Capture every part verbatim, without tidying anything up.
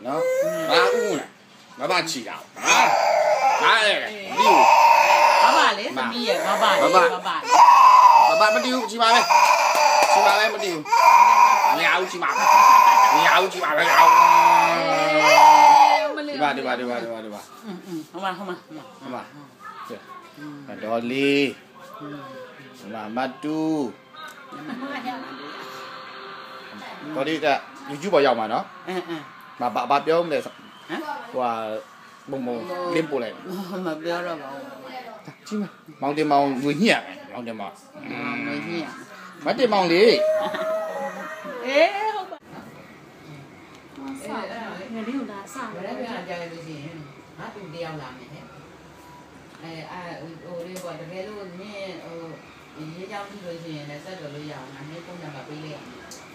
နော်ဘာဦးလားမဘာချီတာဟာဟာလေဒီဘာပါလေသမီးရဲ့ဘာပါလေဘာပါဘာဘာမတီးဘူးချီပါပဲချီပါပဲမတီးဘူးမရဘူးချီပါမရဘူးချီပါပဲရအောင်ဒီပါဒီပါဒီပါဒီပါဒီပါဟုတ်ပါဟုတ်ပါဟုတ်ပါဒေါ်လေးဟုတ်ပါမတူဒေါ်လေးက YouTube ပေါ်ရောက်မှာနော်အင်းအင်းမဘာဘာပြောမလဲဟမ်ဟိုဟာဘုံဘုံလင်းပို့လိုက်မပြောတော့ပါဘူးကြည့်မမောင်တင်မောင်ဝညက်မယ်မောင်တင်မောင်ဝညက်မတင်မောင်လေးအေးဟုတ်ပါဆောက်ငါလေးကလာဆောက်ဘယ်လိုပြန်ကြားရလို့ရှိရင်ဟာသူတယောက်လာမယ်ဟဲ့အဲအဲဟိုလေးပေါ့တကယ်လို့နင်းဟိုရေးကြောင်းကြည့်လို့ရှိရင်လည်းဆက်တော်လို့ရအောင်ငါနေ့ပုံနံပါတ်ပေးလိုက်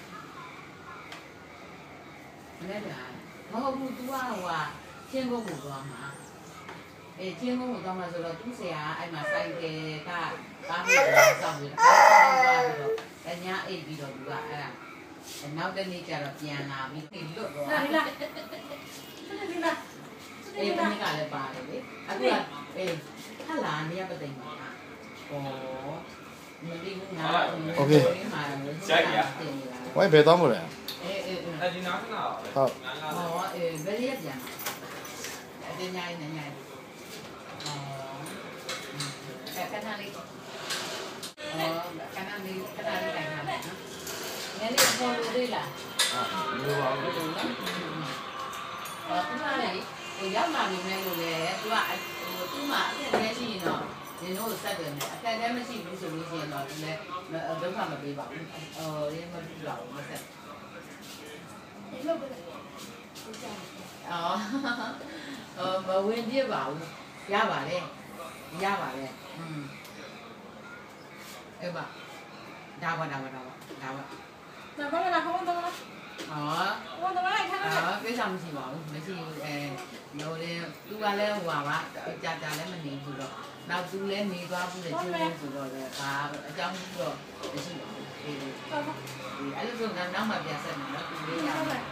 အောင်လည်းလားမဟုတ်ဘူး तू ကဟိုဟာချင်းကုန်းကိုသွားမှာအဲချင်းကုန်းကိုသွားမှာဆိုတော့သူ့ဆရာအဲ့မှာစိုက်ကကားပြီးတော့စောင့်ပြီးတော့တညာအိတ်ပြီးတော့ तू ကအဲ့ဒါနောက်တနေ့ကျတော့ပြန်လာပြီးလွတ်သွားလာလာလာအေးဘယ်ကလည်းပါတယ်လေအခုကအေးဟလာနေရပသိမ်မှာဟောမသိဘူးငါโอเคใช่ရဝိုင်းဘယ်သွားမလဲအေးအေးအဲဒီနာကနာဟုတ်ဟောအေးဘယ်ရပြန်အတင်းညာနေညာဟောအဲကနာလေးဟောကနာလေးကနာလေးတိုင်းမှာနော်ငယ်လေးပေါ်လို့သေးလားအာလိုပါဘူးဟောသူကလေဟိုရောက်လာနေမယ်လို့လေသူကဟိုသူ့မှာအသက်ကြီးရှိရင်တော့ဒီလိုဆက်တယ်နဲ့အသက်လည်းမရှိဘူးဆိုလို့ရှိရင်တော့သူလည်းဒုက္ခမပေးပါဘူးဟိုရင်းမပြပါဘူးမဆက်အော်ဟိုမဝင်ပြပါဘူးရပါလေရပါလေอืมအဲ့ပါဒါပါဒါပါဒါပါဒါပါဒါပါလားခေါင်းတော့လားဟောဟောတော့လိုက်ခါတော့ဟောကိစ္စမရှိပါဘူးမရှိဘူးအဲလို့လေသူကလည်းဟိုပါပါကြာကြာလည်းမနေဘူးတော့နောက်သူလည်းနေသွားဘူးလေကျိုးဆိုတော့လေဒါအကြောင်းကြီးတော့မရှိပါဘူးအေးဒီအဲ့လိုဆိုတော့နောက်မှပြန်ဆက်မယ်နော်သူလေးရမယ်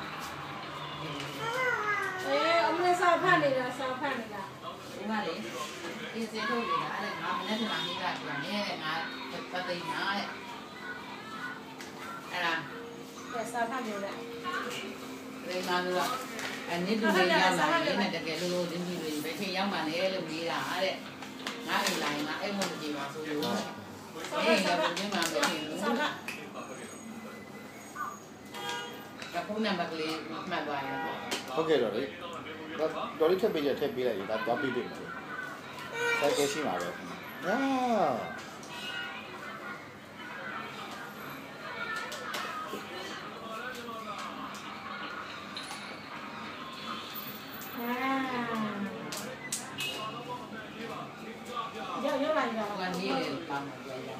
အေးအမလေးဆောက်ဖတ်နေတာဆောက်ဖတ်နေတာဒီမှာလေဒီစင်ထုတ်နေတာအဲ့ဒါငါမနေ့ကနေ့ကပြန်နေတဲ့ငါပသိနာတဲ့အဲ့ဒါဆက်ဆောက်ဖတ်နေတယ်ဒီမှာတော့အနေတူလေးရောက်လာတယ်နဲ့တကယ်လို့ဒီကြီးတွေပဲခေရောက်မှလည်းလို့နေတာတဲ့ငါအိမ်လာရင်ငါအိမ်မကြည့်ပါဆိုလို့အေးငါဘယ်မှာပဲနေလို့ကဖုန်းနံပါတ်ကလေးမှတ်သွားရတော့ဟုတ်ကဲ့တော့လေတော်လေးထပ်ပေးရထပ်ပေးလိုက်ဒါသွားပေးပေးမယ်ဆက်ကြရှိမှာပဲအာရောက်ရောက်လာကြတော့ကနေလေပါမှာကြာရ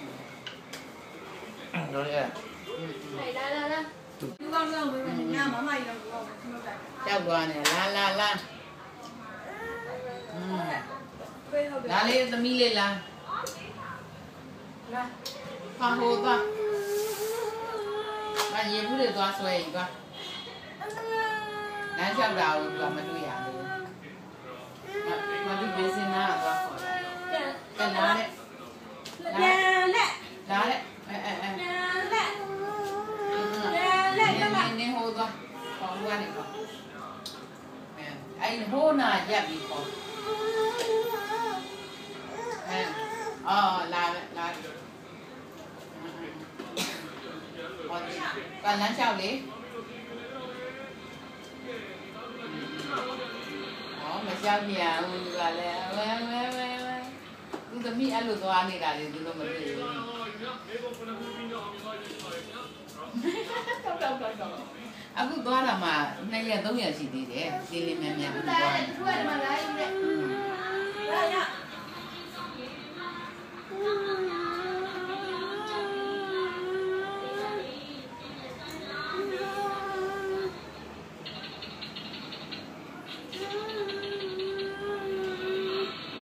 အောင်တော့လေလာလာလာသူကောင်းကောင်းပဲညမမကြီးတော့ကောင်းတယ်ကြောက်သွားနေလာလာလာอืมလာလေသမီးလေးလာလာဖာဟိုသွားမရေဘူးတွေသွားဆွဲရင်သွားလမ်းလျှောက်တာကိုကမတွေ့ရဘူးမမဒီဘေးစင်နာသွားခေါ်တယ်ကလာတဲ့ပြန်လက်လာတဲ့အဲအဲအဲပြန်လက်ပြန်လက်ကမနေဟိုသွားခေါ်လို့ရတယ်ပေါ့အဲအဲ့ဟိုနာရက်ပြီးခေါ်အဲအော်လာလာဟောဒီကလမ်းလျှောက်လေအော်မလျှောက်ပြန်ဘူးကလည်းဝဲဝဲဝဲဝဲသူသမီးအဲ့လိုသွားနေတာလေသူတို့မတွေ့ဘူးတော့တော့တော့အခုသွားတာမှနှစ်ရက်သုံးရက်ရှိသေးတယ်ဒီလေးမြန်မြန်သွားတယ်သူကဒီမှာလာယူတယ်လာရ